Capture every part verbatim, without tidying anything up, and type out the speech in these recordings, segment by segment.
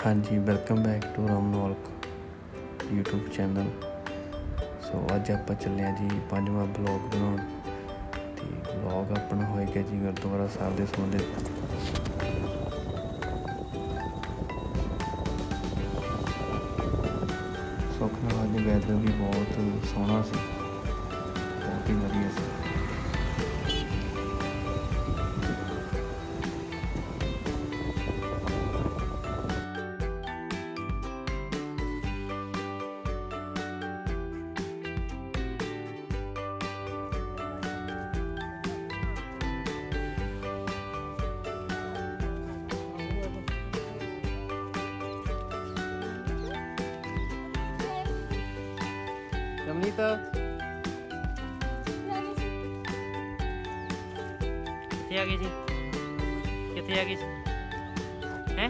हाँ जी, welcome back to Ramnaulak YouTube channel. So अज आप चले जी पंजवां ब्लॉग बनाउण ते ब्लॉग अपना होएगा जी गुरुद्वारा साहब के संबंधित। सुख नाल अज वैदर भी बहुत सोहना सी, बहुत ही वधिया सी। रमनीत कितने आ गई जी? कितने आ गई जी? हैं?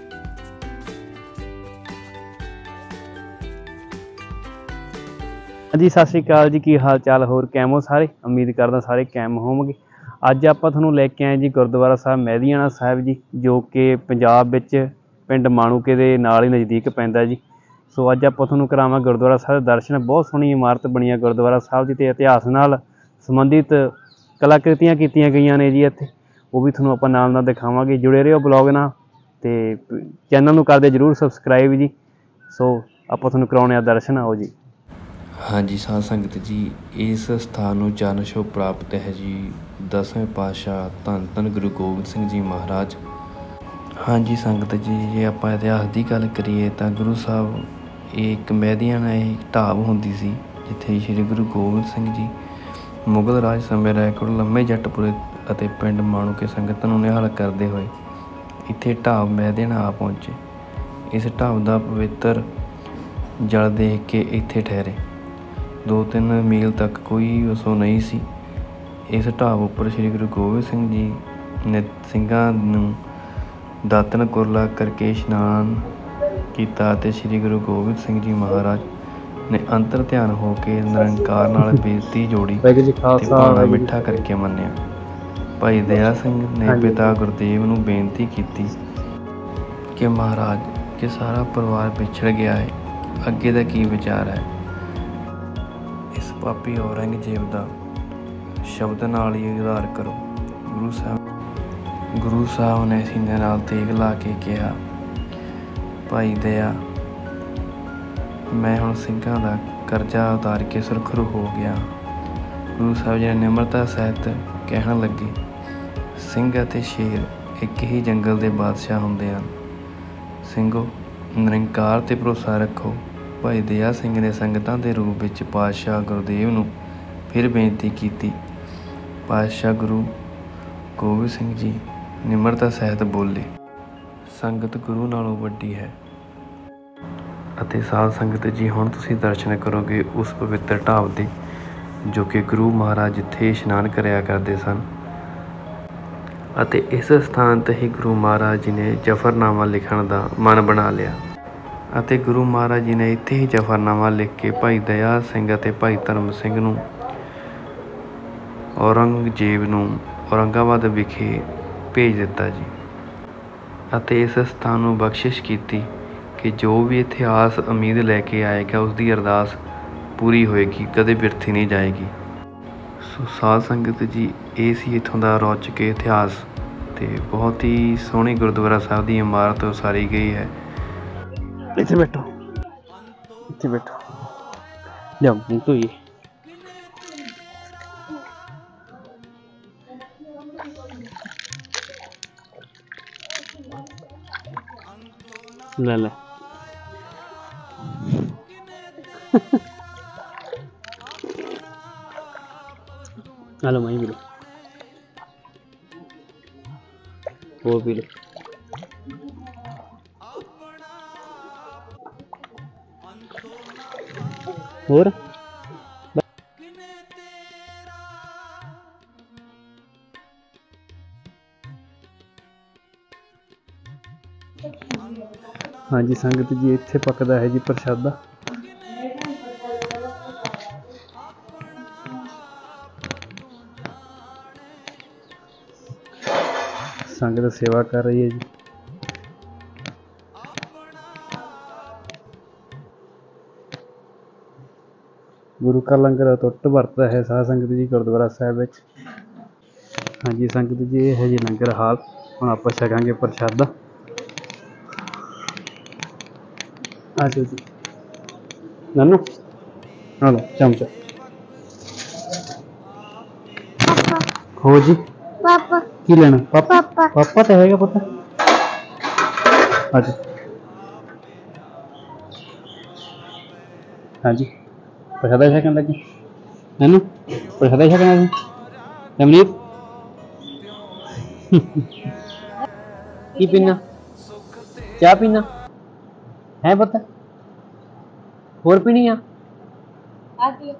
जी सत श्री अकाल जी, की हाल चाल होर कैम हो सारे? उम्मीद करदा सारे कैम होवोगे। अज आप तुहानूं लैके आए जी गुरुद्वारा साहब मैदीआणा साहिब जी, जो कि पंजाब विच पिंड माणूके दे नाल ही नज़दीक पैंदा जी। सो अज आप तुहानूं करावां गुरुद्वारा साहब दर्शन। बहुत सोहनी इमारत बनी है गुरुद्वारा साहब जी, ते इतिहास नाल संबंधित कलाकृतियां कीतियां गईयां ने जी इत्थे, वो भी तुहानूं आपां नाल नाल दिखावांगे। जुड़े रहिओ ब्लॉग नाल ते चैनल नूं करदे जरूर सबसक्राइब जी। सो आपां तुहानूं कराउने आ दर्शन, आओ जी। हाँ जी साध संगत जी, इस स्थान नूं चरण छोह प्राप्त है जी दसवें पातशाह धन धन गुरु गोबिंद सिंह जी महाराज। हाँ जी संगत जी, जे आपां इतिहास की गल करिए तो गुरु साहब एक मैदीआणा एक ढाब होंदी सी, जिथे श्री गुरु गोबिंद सिंह जी मुगल राज समय रैकोट लम्मे जटपुरे ਅਤੇ ਪਿੰਡ ਮਾਣੂਕੇ ਸੰਗਤਾਂ ਨੂੰ ਨਿਹਾਲ ਕਰਦੇ ਹੋਏ ਇੱਥੇ ਢਾਬ ਮੈਦीआणा ਆ ਪਹੁੰਚੇ। ਇਸ ਢਾਬ ਦਾ ਪਵਿੱਤਰ ਜਲ ਦੇਖ ਕੇ ਇੱਥੇ ਠਹਿਰੇ। ਦੋ ਤਿੰਨ ਮੀਲ ਤੱਕ ਕੋਈ ਵਸੋਂ ਨਹੀਂ ਸੀ। ਇਸ ਢਾਬ ਉੱਪਰ ਸ਼੍ਰੀ ਗੁਰੂ ਗੋਬਿੰਦ ਸਿੰਘ ਜੀ ਨੇ ਸਿੰਘਾਂ ਨੂੰ ਦਾਤਨ ਕੁਰਲਾ ਕਰਕੇ ਇਸ਼ਨਾਨ ਕੀਤਾ ਅਤੇ ਸ਼੍ਰੀ ਗੁਰੂ ਗੋਬਿੰਦ ਸਿੰਘ ਜੀ ਮਹਾਰਾਜ ਨੇ ਅੰਤਰ ਧਿਆਨ ਹੋ ਕੇ ਨਿਰੰਕਾਰ ਨਾਲ ਬੇਨਤੀ ਜੋੜੀ ਅਤੇ ਪਾਣਾ ਮਿੱਠਾ ਕਰਕੇ ਮੰਨਿਆ। ਭਾਈ ਦਇਆ ਸਿੰਘ ਨੇ ਪਿਤਾ ਗੁਰਦੇਵ ਨੂੰ ਬੇਨਤੀ ਕੀਤੀ ਕਿ ਮਹਾਰਾਜ, ਕਿ ਸਾਰਾ ਪਰਿਵਾਰ ਵਿਛੜ ਗਿਆ ਹੈ, ਅੱਗੇ ਦਾ ਕੀ ਵਿਚਾਰ ਹੈ? ਇਸ ਪਾਪੀ ਔਰੰਗਜ਼ੇਬ ਦਾ ਸ਼ਬਦ ਨਾਲ ਹੀ ਉਧਾਰ ਕਰੋ। ਗੁਰੂ ਸਾਹਿਬ ਗੁਰੂ ਸਾਹਿਬ ਨੇ ਸੀਨੇ ਨਾਲ ਤੇਗ ਲਾ ਕੇ ਕਿਹਾ, ਭਾਈ ਦਇਆ, ਮੈਂ ਹੁਣ ਸਿੰਘਾਂ ਦਾ ਕਰਜ਼ਾ ਉਤਾਰ ਕੇ ਸੁਰਖਰੂ ਹੋ ਗਿਆ। ਗੁਰੂ ਸਾਹਿਬ ਜੀ ਨੇ ਨਿਮਰਤਾ ਸਹਿਤ ਕਹਿਣ ਲੱਗੇ, ਸਿੰਘ ਅਤੇ ਸ਼ੇਰ ਇੱਕ ਹੀ ਜੰਗਲ ਦੇ ਬਾਦਸ਼ਾਹ ਹੁੰਦੇ ਹਨ। ਸਿੰਘੋ, ਨਿਰੰਕਾਰ 'ਤੇ ਭਰੋਸਾ ਰੱਖੋ। ਭਾਈ ਦਇਆ ਸਿੰਘ ਨੇ ਸੰਗਤਾਂ ਦੇ ਰੂਪ ਵਿੱਚ ਪਾਤਸ਼ਾਹ ਗੁਰਦੇਵ ਨੂੰ ਫਿਰ ਬੇਨਤੀ ਕੀਤੀ। ਪਾਤਸ਼ਾਹ ਗੁਰੂ ਗੋਬਿੰਦ ਸਿੰਘ ਜੀ ਨਿਮਰਤਾ ਸਹਿਤ ਬੋਲੇ, ਸੰਗਤ ਗੁਰੂ ਨਾਲੋਂ ਵੱਡੀ ਹੈ। ਅਤੇ ਸਾਧ ਸੰਗਤ ਜੀ, ਹੁਣ ਤੁਸੀਂ ਦਰਸ਼ਨ ਕਰੋਗੇ ਉਸ ਪਵਿੱਤਰ ਢਾਬ ਦੇ, ਜੋ ਕਿ ਗੁਰੂ ਮਹਾਰਾਜ ਜਿੱਥੇ ਇਸ਼ਨਾਨ ਕਰਿਆ ਕਰਦੇ ਸਨ। ਅਤੇ ਇਸ ਸਥਾਨ 'ਤੇ ਹੀ ਗੁਰੂ ਮਹਾਰਾਜ ਜੀ ਨੇ ਜ਼ਫ਼ਰਨਾਮਾ ਲਿਖਣ ਦਾ ਮਨ ਬਣਾ ਲਿਆ ਅਤੇ ਗੁਰੂ ਮਹਾਰਾਜ ਜੀ ਨੇ ਇੱਥੇ ਹੀ ਜ਼ਫ਼ਰਨਾਮਾ ਲਿਖ ਕੇ ਭਾਈ ਦਇਆ ਸਿੰਘ ਅਤੇ ਭਾਈ ਧਰਮ ਸਿੰਘ ਨੂੰ ਔਰੰਗਜ਼ੇਬ ਨੂੰ ਔਰੰਗਾਬਾਦ ਵਿਖੇ ਭੇਜ ਦਿੱਤਾ ਜੀ। ਅਤੇ ਇਸ ਸਥਾਨ ਨੂੰ ਬਖਸ਼ਿਸ਼ ਕੀਤੀ ਕਿ ਜੋ ਵੀ ਇੱਥੇ ਆਸ ਉਮੀਦ ਲੈ ਕੇ ਆਏਗਾ ਉਸ ਦੀ ਅਰਦਾਸ ਪੂਰੀ ਹੋਏਗੀ, ਕਦੇ ਬਿਰਥੀ ਨਹੀਂ ਜਾਏਗੀ। ਸੋ ਸਾਧ ਸੰਗਤ ਜੀ, ਇਹ ਸੀ ਇੱਥੋਂ ਦਾ ਰੌਚਕ ਇਤਿਹਾਸ ਅਤੇ ਬਹੁਤ ਹੀ ਸੋਹਣੀ ਗੁਰਦੁਆਰਾ ਸਾਹਿਬ ਦੀ ਇਮਾਰਤ ਉਸਾਰੀ ਗਈ ਹੈ। ਇੱਥੇ ਬੈਠੋ, ਇੱਥੇ ਬੈਠੋ, ਲਿਆਓ ਮੂੰਹ ਧੋਈਏ। ਲੈ ਲੈ हेलो वहीं पी लो, वो पी लो। और हाँ जी संगत जी, इत्थे पकदा है जी प्रशादा। संगत सेवा कर रही है जी। ਗੁਰੂ ਕਾ ਲੰਗਰ ਅਟੁੱਟ ਵਰਤਦਾ ਹੈ ਸਾਧ ਸੰਗਤ ਜੀ ਗੁਰਦੁਆਰਾ ਸਾਹਿਬ ਵਿੱਚ। ਹਾਂਜੀ ਸੰਗਤ ਜੀ, ਇਹ ਹੈ ਜੀ ਲੰਗਰ ਹਾਲ। ਹੁਣ ਆਪਾਂ ਛਕਾਂਗੇ ਪ੍ਰਸ਼ਾਦਾ। ਆ ਜਾਓ ਜੀ ਨਾਨੂ, ਆ ਲਓ ਚਮਚਾ। ਹੋ ਜੀ ਪਾਪਾ ਕੀ ਲੈਣਾ? ਪਾਪਾ ਪਾਪਾ ਪਾਪਾ ਤਾਂ ਹੈਗਾ ਪੁੱਤ। ਹਾਂਜੀ ਹਾਂਜੀ ਪ੍ਰਸ਼ਾਦਾ ਛਕਣ ਲੱਗੇ ਨਾਨੂ, ਪ੍ਰਸ਼ਾਦਾ ਛਕਣਾ ਸੀ ਰਮਨੀਤ। ਕੀ ਪੀਣਾ? ਚਾਹ ਪੀਣਾ ਹੈ ਪੁੱਤ? ਹੋਰ ਪੀਣੀ ਆ? ਆਦੀ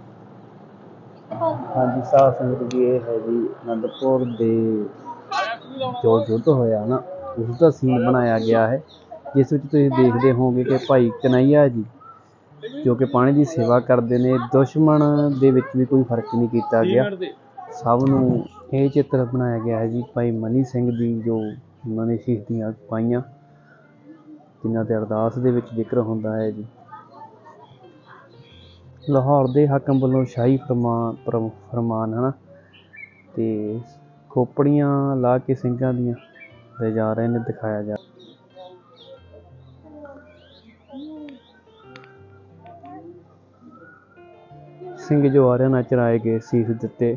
ਹਾਂਜੀ ਸਾਧ ਸੰਗਤ ਜੀ, ਇਹ ਹੈ ਜੀ ਅਨੰਦਪੁਰ ਦੇ ਜੋ ਯੁੱਧ ਹੋਇਆ ਨਾ, ਉਸ ਦਾ ਸੀਨ ਬਣਾਇਆ ਗਿਆ ਹੈ, ਜਿਸ ਵਿੱਚ ਤੁਸੀਂ ਦੇਖਦੇ ਹੋਵੋਗੇ ਕਿ ਭਾਈ ਕਨ੍ਹਈਆ ਜੀ ਜੋ ਕਿ ਪਾਣੀ ਦੀ ਸੇਵਾ ਕਰਦੇ ਨੇ, ਦੁਸ਼ਮਣ ਦੇ ਵਿੱਚ ਵੀ ਕੋਈ ਫਰਕ ਨਹੀਂ ਕੀਤਾ ਗਿਆ, ਸਭ ਨੂੰ ਇਹ ਚਿੱਤਰ ਬਣਾਇਆ ਗਿਆ ਹੈ ਜੀ। ਭਾਈ ਮਨੀ ਸਿੰਘ ਦੀ ਜੋ ਉਹਨਾਂ ਨੇ ਸ਼ਹੀਦੀਆਂ ਪਾਈਆਂ, ਜਿਨ੍ਹਾਂ ਤੇ ਅਰਦਾਸ ਦੇ ਵਿੱਚ ਜ਼ਿਕਰ ਹੁੰਦਾ ਹੈ ਜੀ। ਲਾਹੌਰ ਦੇ ਹਾਕਮ ਵੱਲੋਂ ਸ਼ਾਹੀ ਫਰਮਾਨ ਫਰਮਾਨ ਹੈ ਨਾ, ਅਤੇ ਖੋਪੜੀਆਂ ਲਾ ਕੇ ਸਿੰਘਾਂ ਦੀਆਂ ਲੈ ਜਾ ਰਹੇ ਨੇ, ਦਿਖਾਇਆ ਜਾ ਸਿੰਘ ਜੋ ਆਰਿਆਂ ਨਾਲ ਚਰਾਏ ਗਏ, ਸੀਸ ਦਿੱਤੇ।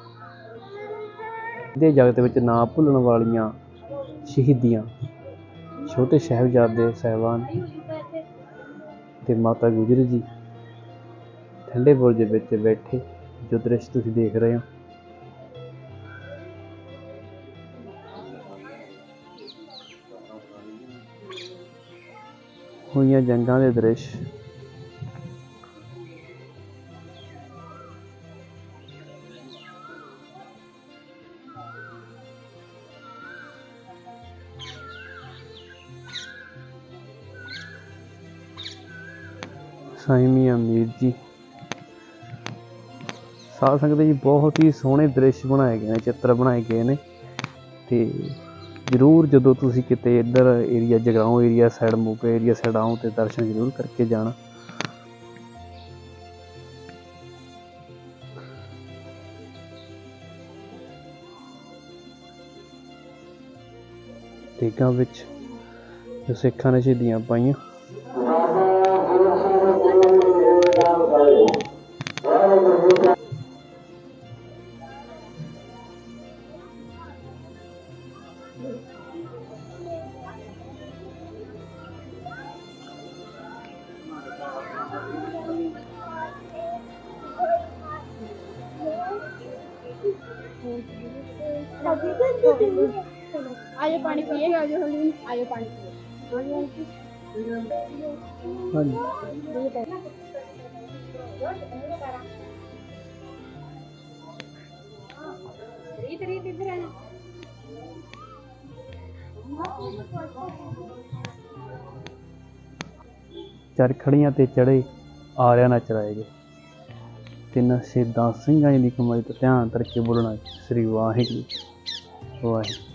ਦੇ ਜਗਤ ਵਿੱਚ ਨਾ ਭੁੱਲਣ ਵਾਲੀਆਂ ਸ਼ਹੀਦੀਆਂ, ਛੋਟੇ ਸਾਹਿਬਜ਼ਾਦੇ ਸਾਹਿਬਾਨ ਤੇ ਮਾਤਾ ਗੁਜਰੀ ਜੀ ਠੰਡੇ ਬੁਰਜ ਵਿੱਚ ਬੈਠੇ, ਜੋ ਦ੍ਰਿਸ਼ ਤੁਸੀਂ ਦੇਖ ਰਹੇ ਹੋ। ਹੋਈਆਂ ਜੰਗਾਂ ਦੇ ਦ੍ਰਿਸ਼। ਸਾਈਂ ਮੀਆਂ ਮੀਰ ਜੀ, ਸਾਧ ਸੰਗਤ ਜੀ, ਬਹੁਤ ਹੀ ਸੋਹਣੇ ਦ੍ਰਿਸ਼ ਬਣਾਏ ਗਏ ਨੇ, ਚਿੱਤਰ ਬਣਾਏ ਗਏ ਨੇ। ਤੇ ਜ਼ਰੂਰ ਜਦੋਂ ਤੁਸੀਂ ਕਿਤੇ ਇੱਧਰ area Jagraon area side, Moga area side ਆਓ ਤੇ ਦਰਸ਼ਨ ਜ਼ਰੂਰ ਕਰਕੇ ਜਾਣਾ। ਦੇਗਾਂ ਵਿੱਚ ਜੋ ਸਿੱਖਾਂ ਨੇ ਸ਼ਹੀਦੀਆਂ ਪਾਈਆਂ, आयो पानी पिए, आयो आयो पानी पिए। ਚਰਖੜੀਆਂ ਤੇ ਚੜੇ ਆਰਿਆਂ ਨਾਲ ਚਰਾਏ ਗਏ, ਤਿੰਨ ਸ਼ਹੀਦਾਂ ਸਿੰਘਾਂ ਦੀ ਕਮਾਈ ਤੋਂ ਧਿਆਨ ਧਰ ਕੇ ਬੋਲਣਾ, ਸ੍ਰੀ ਵਾਹਿਗੁਰੂ ਵਾਹਿਗੁਰੂ।